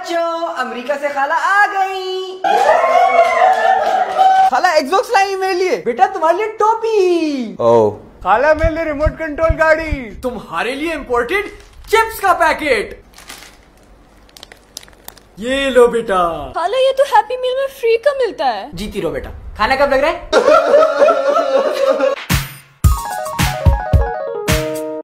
बच्चों, अमेरिका से खाला आ गई। खाला एक्सबॉक्स लाई मेरे लिए। बेटा तुम्हारे लिए टोपी। ओह। खाला मेरे लिए रिमोट कंट्रोल गाड़ी। तुम्हारे लिए इम्पोर्टेड चिप्स का पैकेट। ये लो बेटा। खाला ये तो हैप्पी मील में फ्री का मिलता है। जीती रहो बेटा। खाना कब लग रहा है?